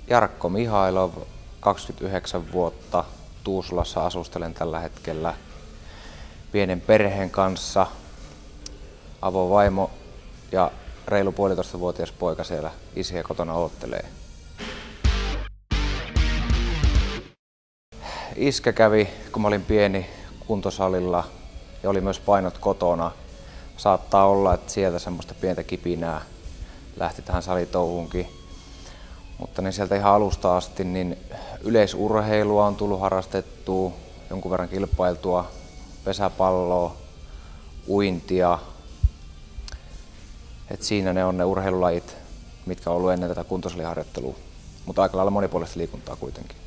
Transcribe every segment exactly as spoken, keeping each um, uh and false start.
Jarkko Mihailov, kaksikymmentäyhdeksän vuotta, Tuusulassa asustelen tällä hetkellä pienen perheen kanssa. Avovaimo ja reilu puolitoista vuotias poika siellä isiä kotona oottelee. Iskä kävi, kun mä olin pieni, kuntosalilla ja oli myös painot kotona. Saattaa olla, että sieltä semmoista pientä kipinää lähti tähän salitouhuunkin. Mutta niin sieltä ihan alusta asti niin yleisurheilua on tullut harrastettua, jonkun verran kilpailtua, pesäpalloa, uintia. Et siinä ne on ne urheilulajit, mitkä on ollut ennen tätä kuntosaliharjoittelua, mutta aika lailla monipuolista liikuntaa kuitenkin.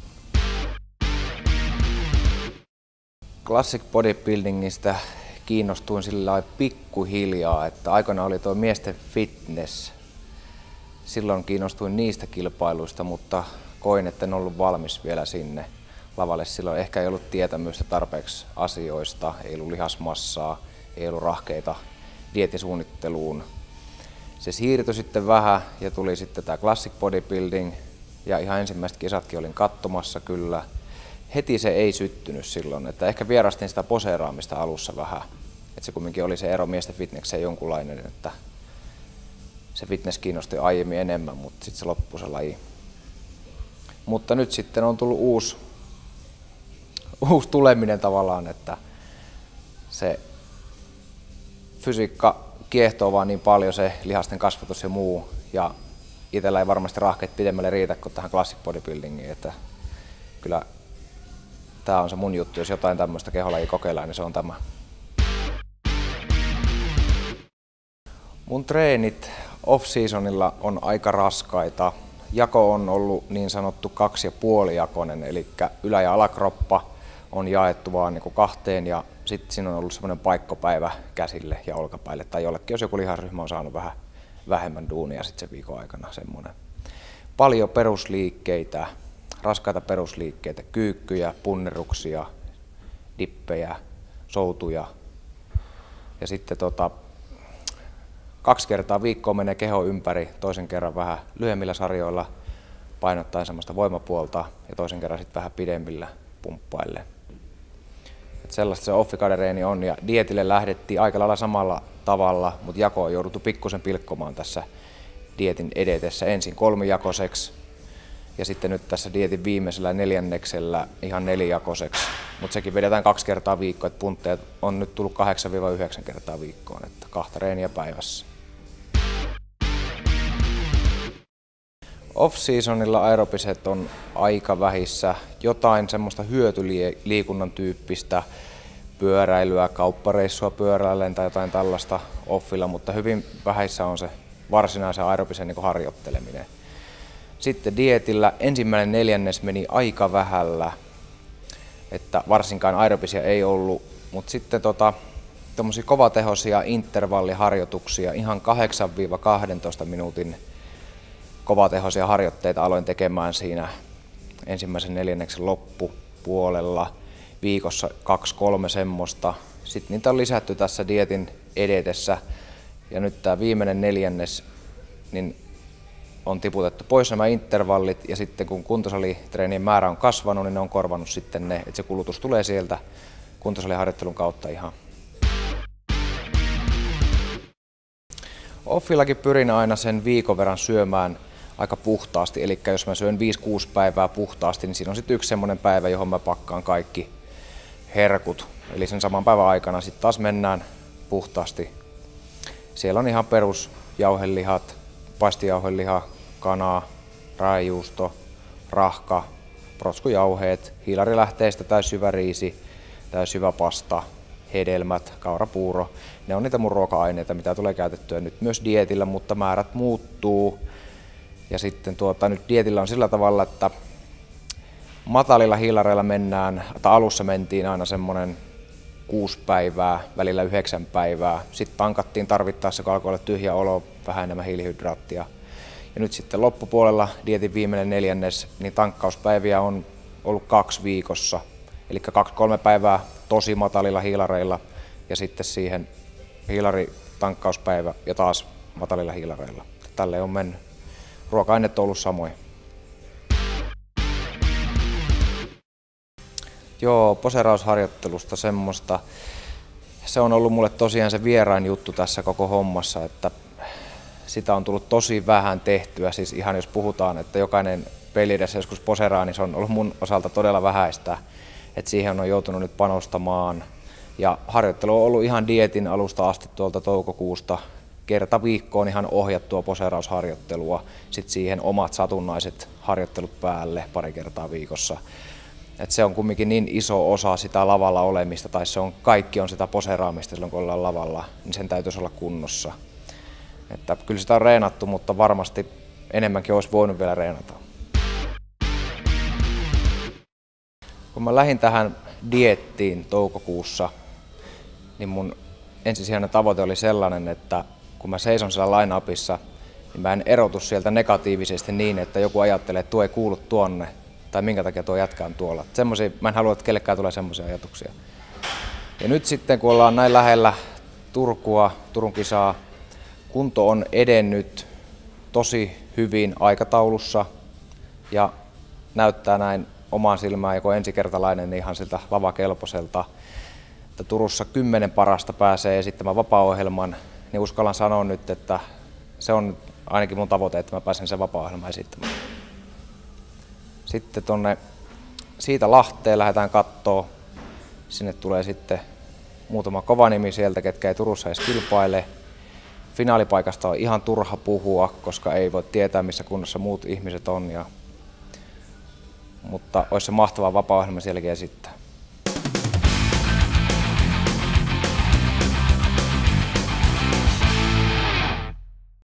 Classic bodybuildingista kiinnostuin sillä lailla pikkuhiljaa, että aikoinaan oli tuo miesten fitness. Silloin kiinnostuin niistä kilpailuista, mutta koin, että en ollut valmis vielä sinne lavalle. Silloin ehkä ei ollut tietämystä tarpeeksi asioista, ei ollut lihasmassaa, ei ollut rahkeita dieettisuunnitteluun. Se siirtyi sitten vähän ja tuli sitten tämä classic bodybuilding ja ihan ensimmäiset kisatkin olin katsomassa kyllä. Heti se ei syttynyt silloin, että ehkä vierastin sitä poseeraamista alussa vähän. Että se kumminkin oli se ero miesten fitnekseen jonkunlainen, että se fitness kiinnosti aiemmin enemmän, mutta sitten se loppui se laji. Mutta nyt sitten on tullut uusi, uusi tuleminen tavallaan, että se fysiikka kiehtoo vaan niin paljon, se lihasten kasvatus ja muu. Ja itsellä ei varmasti rahkeet pidemmälle riitä kuin tähän classic bodybuildingiin, että kyllä tämä on se mun juttu, jos jotain tämmöistä keholajia kokeillaan, niin se on tämä. Mun treenit off-seasonilla on aika raskaita. Jako on ollut niin sanottu kaksi ja puoli jakonen, eli ylä- ja alakroppa on jaettu vaan niin kuin kahteen ja sitten siinä on ollut semmoinen paikkopäivä käsille ja olkapäille tai jollekin, jos joku lihasryhmä on saanut vähän vähemmän duunia sitten sen viikon aikana semmoinen. Paljon perusliikkeitä, raskaita perusliikkeitä, kyykkyjä, punneruksia, dippejä, soutuja ja sitten tota, kaksi kertaa viikkoon menee keho ympäri, toisen kerran vähän lyhyemmillä sarjoilla painottaen semmoista voimapuolta ja toisen kerran sitten vähän pidemmillä pumppaille. Et sellaista se offikauden reeni on ja dietille lähdettiin aika lailla samalla tavalla, mutta jako on jouduttu pikkusen pilkkomaan tässä dietin edetessä ensin kolmijakoiseksi ja sitten nyt tässä dietin viimeisellä neljänneksellä ihan nelijakoiseksi, mutta sekin vedetään kaksi kertaa viikkoon, että puntteet on nyt tullut kahdeksan yhdeksän kertaa viikkoon, että kahta reeniä päivässä. Off-seasonilla aerobiset on aika vähissä, jotain semmoista hyötyliikunnan tyyppistä, pyöräilyä, kauppareissua pyöräillen tai jotain tällaista offilla, mutta hyvin vähissä on se varsinaisen aerobisen niin kuin harjoitteleminen. Sitten dietillä ensimmäinen neljännes meni aika vähällä, että varsinkaan aerobisia ei ollut, mutta sitten tota, tommosia kovatehoisia intervalliharjoituksia, ihan kahdeksan kaksitoista minuutin kovatehoisia harjoitteita aloin tekemään siinä ensimmäisen neljänneksen loppupuolella, viikossa kaksi kolme semmoista. Sitten niitä on lisätty tässä dietin edetessä ja nyt tämä viimeinen neljännes niin on tiputettu pois nämä intervallit ja sitten kun kuntosalitreenien määrä on kasvanut, niin ne on korvannut sitten ne, että se kulutus tulee sieltä kuntosaliharjoittelun kautta ihan. Offillakin pyrin aina sen viikon verran syömään aika puhtaasti, eli jos mä syön viisi kuusi päivää puhtaasti, niin siinä on sitten yksi semmoinen päivä, johon mä pakkaan kaikki herkut. Eli sen saman päivän aikana sitten taas mennään puhtaasti. Siellä on ihan perusjauhelihat, paistijauheliha, kanaa, raajuusto, rahka, protskujauheet, hiilarilähteistä tai syväriisi tai syväpasta, hedelmät, kaurapuuro. Ne on niitä mun ruoka-aineita, mitä tulee käytettyä nyt myös dietillä, mutta määrät muuttuu. Ja sitten tuota, nyt dietillä on sillä tavalla, että matalilla hiilareilla mennään, tai alussa mentiin aina semmoinen kuusi päivää, välillä yhdeksän päivää. Sitten tankattiin tarvittaessa, kun alkoi olla tyhjä olo, vähän enemmän hiilihydraattia. Ja nyt sitten loppupuolella dietin viimeinen neljännes, niin tankkauspäiviä on ollut kaksi viikossa. Eli kaksi kolme päivää tosi matalilla hiilareilla ja sitten siihen hiilaritankkauspäivä ja taas matalilla hiilareilla. Tälle on mennyt. Ruoka-aineet on ollut samoja. Joo, poseerausharjoittelusta semmoista. Se on ollut mulle tosiaan se vierain juttu tässä koko hommassa, että sitä on tullut tosi vähän tehtyä. Siis ihan jos puhutaan, että jokainen peli edessä joskus poseraa, niin se on ollut mun osalta todella vähäistä. Että siihen on joutunut nyt panostamaan. Ja harjoittelu on ollut ihan dieetin alusta asti tuolta toukokuusta. Kerta viikkoon ihan ohjattua poseerausharjoittelua. Sitten siihen omat satunnaiset harjoittelut päälle pari kertaa viikossa. Et se on kumminkin niin iso osa sitä lavalla olemista, tai se on, kaikki on sitä poseeraamista silloin kun ollaan lavalla, niin sen täytyisi olla kunnossa. Että kyllä sitä on reenattu, mutta varmasti enemmänkin olisi voinut vielä reenata. Kun mä lähdin tähän dieettiin toukokuussa, niin mun ensisijainen tavoite oli sellainen, että kun mä seison siellä line-upissa, niin mä en erotu sieltä negatiivisesti niin, että joku ajattelee, että tuo ei kuulu tuonne, tai minkä takia tuo jätkä on tuolla. Semmosia, mä en halua, että kellekään tulee semmoisia ajatuksia. Ja nyt sitten, kun ollaan näin lähellä Turkua, Turun kisaa, kunto on edennyt tosi hyvin aikataulussa ja näyttää näin omaan silmään, joko ensikertalainen, niin ihan siltä lavakelpoiselta. Että Turussa kymmenen parasta pääsee esittämään vapaa-ohjelman, niin uskallan sanoa nyt, että se on ainakin mun tavoite, että mä pääsen sen vapaa-ohjelman esittämään. Sitten tonne siitä Lahteen lähdetään kattoo. Sinne tulee sitten muutama kova nimi sieltä, ketkä ei Turussa edes kilpaile. Finaalipaikasta on ihan turha puhua, koska ei voi tietää, missä kunnossa muut ihmiset on. Ja... Mutta olisi se mahtava vapaa-ohjelma sielläkin esittää.